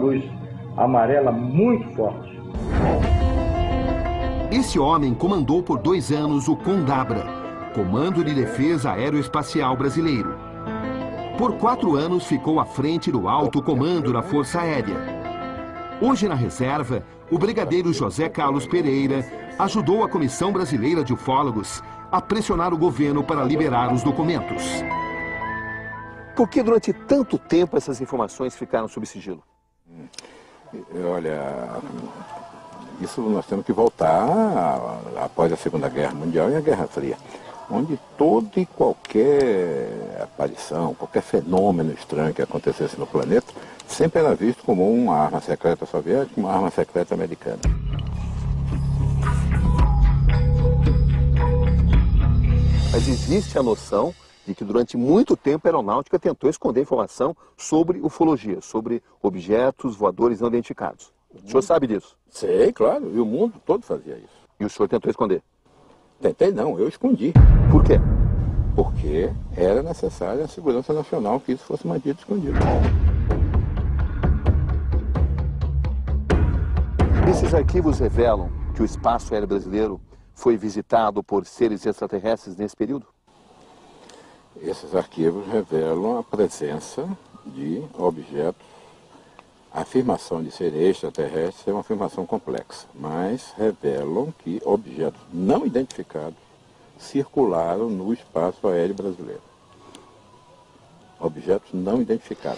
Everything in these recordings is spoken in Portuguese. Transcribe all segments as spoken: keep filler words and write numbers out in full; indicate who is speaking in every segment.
Speaker 1: luz amarela muito forte.
Speaker 2: Esse homem comandou por dois anos o CONDABRA, Comando de Defesa Aeroespacial Brasileiro. Por quatro anos ficou à frente do alto comando da Força Aérea. Hoje na reserva, o brigadeiro José Carlos Pereira ajudou a Comissão Brasileira de Ufólogos a pressionar o governo para liberar os documentos.
Speaker 3: Por que durante tanto tempo essas informações ficaram sob sigilo?
Speaker 4: Olha, isso nós temos que voltar após a Segunda Guerra Mundial e a Guerra Fria, onde toda e qualquer aparição, qualquer fenômeno estranho que acontecesse no planeta, sempre era visto como uma arma secreta soviética, uma arma secreta americana.
Speaker 3: Mas existe a noção de que durante muito tempo a aeronáutica tentou esconder informação sobre ufologia, sobre objetos voadores não identificados. O senhor sabe disso?
Speaker 4: Sei, claro, e o mundo todo fazia isso.
Speaker 3: E o senhor tentou esconder?
Speaker 4: Tentei não, eu escondi.
Speaker 3: Por quê?
Speaker 4: Porque era necessária a segurança nacional que isso fosse mantido escondido.
Speaker 3: Esses arquivos revelam que o espaço aéreo brasileiro foi visitado por seres extraterrestres nesse período?
Speaker 4: Esses arquivos revelam a presença de objetos. A afirmação de ser extraterrestre é uma afirmação complexa, mas revelam que objetos não identificados circularam no espaço aéreo brasileiro. Objetos não identificados.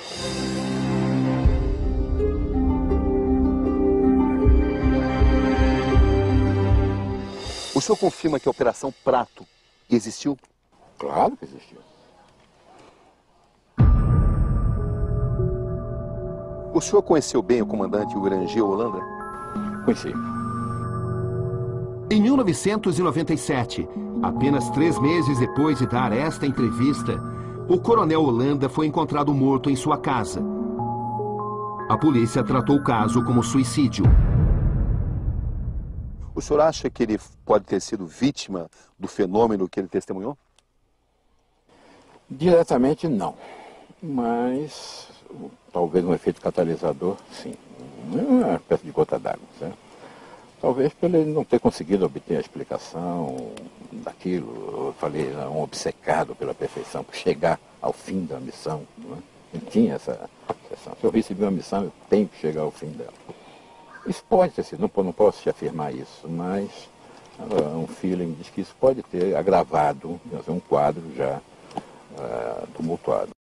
Speaker 3: O senhor confirma que a Operação Prato existiu?
Speaker 4: Claro que existiu.
Speaker 3: O senhor conheceu bem o comandante Urangel Holanda?
Speaker 4: Conheci.
Speaker 2: Em mil novecentos e noventa e sete, apenas três meses depois de dar esta entrevista, o coronel Holanda foi encontrado morto em sua casa. A polícia tratou o caso como suicídio.
Speaker 3: O senhor acha que ele pode ter sido vítima do fenômeno que ele testemunhou?
Speaker 4: Diretamente não, mas talvez um efeito catalisador, sim. Uma espécie de gota d'água, certo? Talvez por ele não ter conseguido obter a explicação daquilo. Eu falei, um obcecado pela perfeição, por chegar ao fim da missão. Né? Ele tinha essa sensação. Se eu recebi uma missão, eu tenho que chegar ao fim dela. Isso pode ter sido, não, não posso te afirmar isso, mas uh, um feeling diz que isso pode ter agravado, um quadro já uh, tumultuado.